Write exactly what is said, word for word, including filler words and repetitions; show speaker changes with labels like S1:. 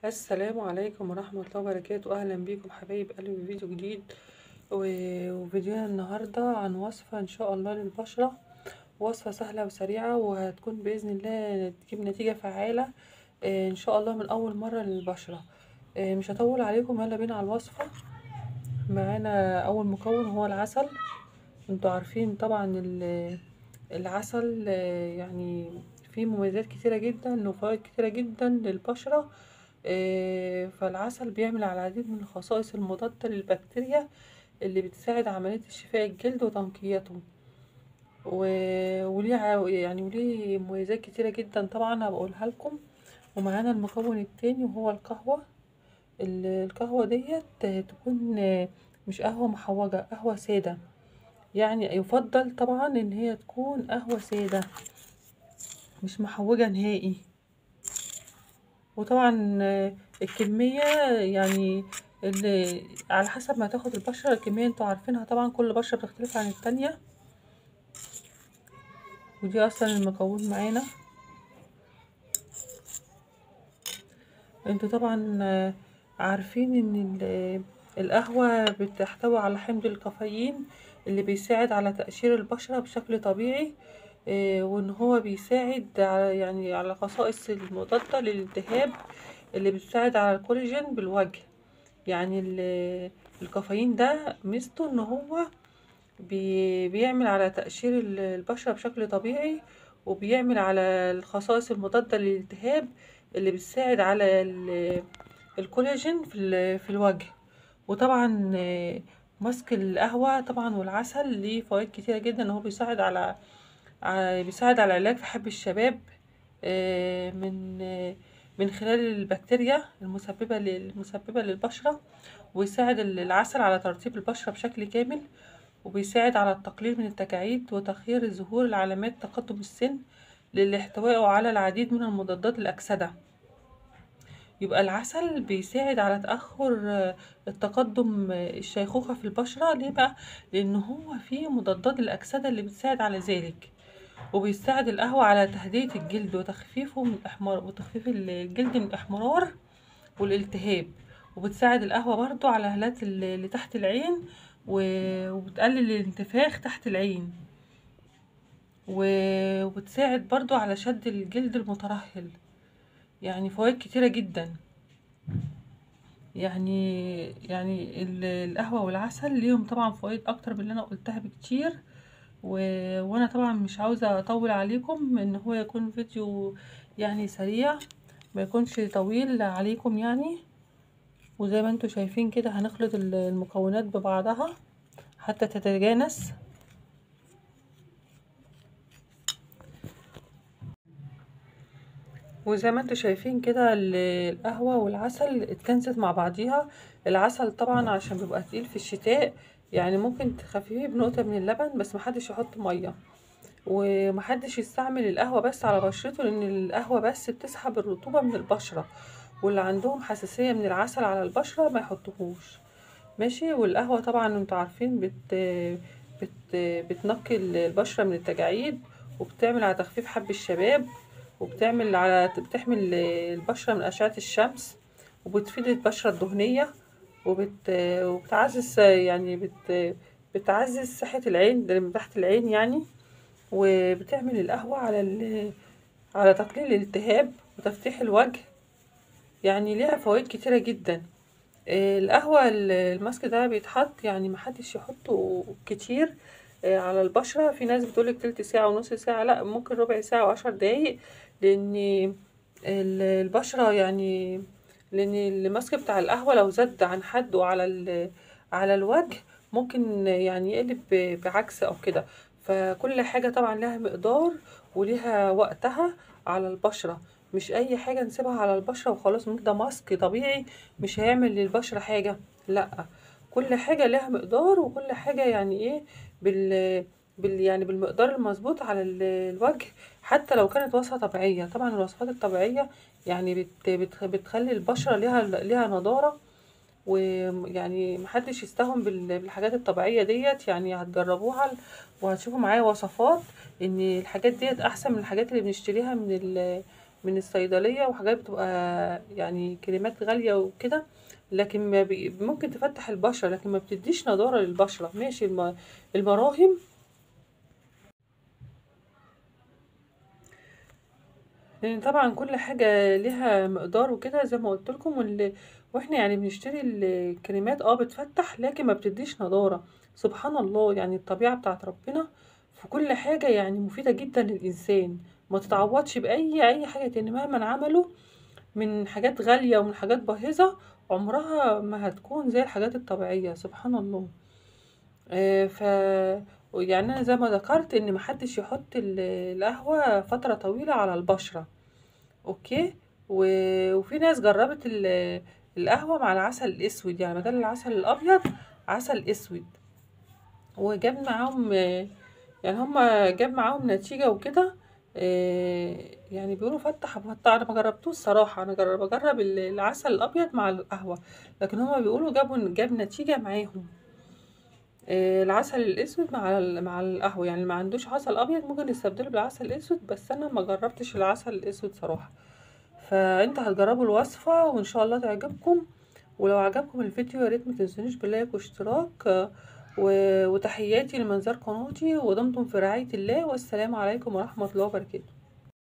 S1: السلام عليكم ورحمة الله وبركاته. أهلا بيكم حبايب قلبي في فيديو جديد. و- وفيديونا النهاردة عن وصفة إن شاء الله للبشرة، وصفة سهلة وسريعة وهتكون بإذن الله تجيب نتيجة فعالة آه، إن شاء الله من أول مرة للبشرة. آه، مش هطول عليكم، يلا بينا على الوصفة. معانا أول مكون هو العسل. انتوا عارفين طبعا ال- العسل آه، يعني فيه مميزات كتيرة جدا وفوائد كتيرة جدا للبشرة. آه، فالعسل بيعمل على العديد من الخصائص المضادة للبكتيريا اللي بتساعد عملية شفاء الجلد وتنقيته، و- وليه ع- يعني وليه مميزات كتيرة جدا طبعا هبقولها لكم. ومعانا المكون التاني وهو القهوة. ال- القهوة ديت تكون آه، مش قهوة محوجة، قهوة سادة. يعني يفضل طبعا ان هي تكون قهوة سادة مش محوجة نهائي. وطبعا آه، الكمية يعني اللي على حسب ما تاخد البشرة، الكمية انتوا عارفينها طبعا، كل بشرة بتختلف عن التانية. ودي اصلا المكون معانا. انتوا طبعا آه، عارفين ان ال- القهوة بتحتوي على حمض الكافيين اللي بيساعد على تقشير البشرة بشكل طبيعي. آه، وان هو بيساعد على يعني على خصائص المضادة للالتهاب اللي بتساعد على الكولاجين بالوجه. يعني ال- الكافيين ده ميزته ان هو بي بيعمل على تقشير ال- البشرة بشكل طبيعي، وبيعمل على الخصائص المضادة للالتهاب اللي بتساعد على ال- الكولاجين في ال- في الوجه. وطبعا آه، ماسك القهوة طبعا والعسل ليه فوائد كتيرة جدا. هو بيساعد على ع- بيساعد على علاج فحب الشباب آه، من آه، من خلال البكتيريا المسببة لل- المسببة للبشرة. ويساعد ال- العسل على ترطيب البشرة بشكل كامل. وبيساعد على التقليل من التجاعيد وتخيير ظهور العلامات تقدم السن لاحتوائه على العديد من المضادات الأكسدة. يبقى العسل بيساعد على تأخر آه، التقدم آه، الشيخوخة في البشرة. ليه بقى؟ لأن هو فيه مضادات الأكسدة اللي بتساعد على ذلك. وبيساعد القهوة على تهدئة الجلد وتخفيفه من الإحمرار، وتخفيف الجلد من الإحمرار والالتهاب. وبتساعد القهوة برضو على هالات ال- اللي تحت العين، و- وبتقلل الانتفاخ تحت العين. و- وبتساعد برضو على شد الجلد المترهل. يعني فوائد كتيرة جدا. يعني يعني ال- القهوة والعسل ليهم طبعا فوائد اكتر من اللي انا قلتها بكتير. و... وانا طبعا مش عاوزة اطول عليكم، ان هو يكون فيديو يعني سريع، ما يكونش طويل عليكم يعني. وزي ما انتوا شايفين كده هنخلط ال- المكونات ببعضها حتى تتجانس. وزي ما انتوا شايفين كده ال- القهوة والعسل اتكنست مع بعضيها. العسل طبعا عشان بيبقى تقيل في الشتاء، يعني ممكن تخففيه بنقطة من اللبن، بس محدش يحط مية. ومحدش يستعمل القهوة بس على بشرته، لان القهوة بس بتسحب الرطوبة من البشرة. واللي عندهم حساسية من العسل على البشرة ما يحطوهوش. ماشي. والقهوة طبعا انتوا عارفين بت بت بتنقي البشرة من التجاعيد، وبتعمل على تخفيف حب الشباب، وبتعمل على بتحمي البشرة من أشعة الشمس، وبتفيد البشرة الدهنية، وبت وبتعزز يعني بت بتعزز صحة العين ده من تحت العين يعني. وبتعمل القهوة على ال... على تقليل الالتهاب وتفتيح الوجه. يعني ليها فوائد كتيرة جدا. آه، القهوة ال- الماسك ده بيتحط، يعني محدش يحطه كتير آه، على البشرة. في ناس بتقولك تلت ساعة ونص ساعة، لا ممكن ربع ساعة وعشر دقايق. لان ال- البشرة يعني، لان الماسك بتاع القهوة لو زاد عن حده على ال- على الوجه ممكن يعني يقلب ب- بعكس او كده. فكل حاجة طبعا لها مقدار وليها وقتها على البشرة. مش اي حاجة نسيبها على البشرة وخلاص نقول ده ماسك طبيعي مش هيعمل للبشرة حاجة. لا، كل حاجة لها مقدار، وكل حاجة يعني ايه بال بال يعني بالمقدار المظبوط على ال- الوجه. حتى لو كانت وصفة طبيعية، طبعا الوصفات الطبيعية يعني بت بت بتخلي البشرة ليها ليها نضارة. ويعني محدش يستهون بال- بالحاجات الطبيعية ديت، يعني هتجربوها وهتشوفوا معايا وصفات ان الحاجات ديت احسن من الحاجات اللي بنشتريها من ال من الصيدليه، وحاجات بتبقى يعني كريمات غاليه وكده، لكن ما بي ممكن تفتح البشره، لكن ما بتديش نضاره للبشره. ماشي الم- المراهم، لان طبعا كل حاجه ليها مقدار وكده زي ما قلت لكم. وال... واحنا يعني بنشتري الكريمات اه بتفتح، لكن ما بتديش نضاره. سبحان الله، يعني الطبيعه بتاعت ربنا في كل حاجه يعني مفيده جدا للانسان، ما تتعوضش باي اي حاجه تاني مهما عملوا من حاجات غاليه ومن حاجات باهظه. عمرها ما هتكون زي الحاجات الطبيعيه. سبحان الله. آه ف يعني انا زي ما ذكرت ان محدش يحط ال- القهوه فتره طويله على البشره. اوكي. و... وفي ناس جربت ال... القهوة مع العسل الاسود، يعني بدل العسل الابيض عسل اسود، وجاب معاهم يعني هما جاب معاهم نتيجة وكده. آه، يعني بيقولوا فتح فتح. انا ما جربتوش الصراحة، انا جرب بجرب ال- العسل الابيض مع القهوة، لكن هما بيقولوا جابوا جاب نتيجة معاهم. آه، العسل الاسود مع ال- مع القهوة، يعني اللي ما عندوش عسل ابيض ممكن يستبدله بالعسل الاسود، بس انا ما جربتش العسل الاسود صراحة. فانت هتجربوا الوصفة وان شاء الله تعجبكم. ولو عجبكم الفيديو يا ريت ما تنسونيش باللايك واشتراك. و- وتحياتي لمنظر قناتي، ودمتم في رعاية الله، والسلام عليكم ورحمة الله وبركاته.